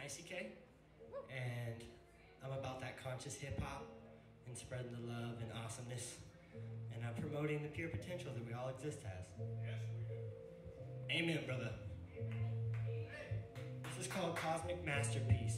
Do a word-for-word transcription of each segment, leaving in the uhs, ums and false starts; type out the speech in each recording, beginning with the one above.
I C K, and I'm about that conscious hip-hop and spreading the love and awesomeness, and I'm promoting the pure potential that we all exist as. Yes, we do. Amen, brother. This is called Cosmic Masterpiece.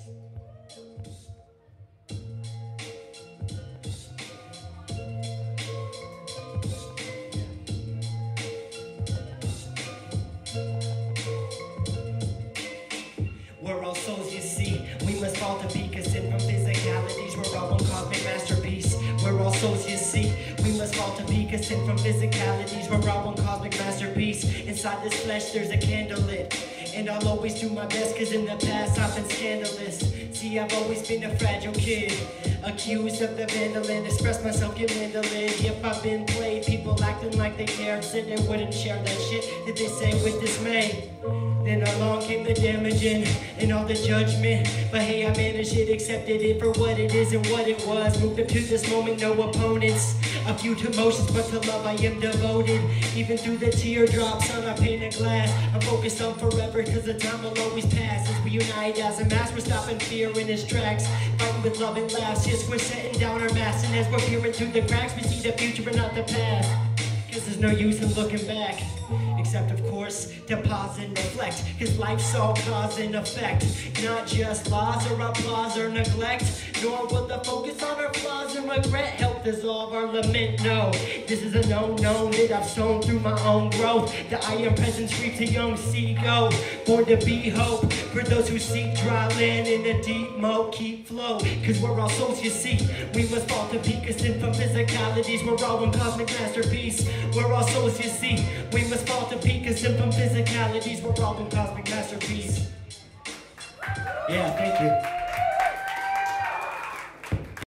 We're all souls, you see. We must fall to peak, ascend from physicalities. We're all one cosmic masterpiece. We're all souls, you see. We must fall to peak, ascend from physicalities. We're all one cosmic masterpiece. Inside this flesh, there's a candle lit. And I'll always do my best, cause in the past I've been scandalous. See, I've always been a fragile kid, accused of the vandal and express myself, get mandolin. If I've been played, people acting like they cared, said they wouldn't share that shit that they say with dismay. Then along came the damaging and all the judgment. But hey, I managed it, accepted it for what it is and what it was. Moved up to this moment, no opponents. A few emotions, but to love I am devoted. Even through the teardrops on a pane of glass, I'm focused on forever, cause the time will always pass. As we unite as a mass, we're stopping fear in its tracks, fighting with love and laughs. Yes, we're setting down our masks, and as we're peering through the cracks, we see the future but not the past. Cause there's no use in looking back, except of course to pause and reflect. Cause life's all cause and effect, not just laws or applause or neglect. Nor will the focus on our flaws and regret help dissolve our lament. No, this is a known known that I've sown through my own growth. The I am presence reaps a young seagull, born to be hope for those who seek dry land in a deep moat. Keep flow, cause we're all souls, you see. We must fall to peak, ascend from physicalities. We're all one cosmic masterpiece. We're all souls, you see. We must fall to peak, ascend from physicalities. We're all one cosmic masterpiece. Yeah, thank you.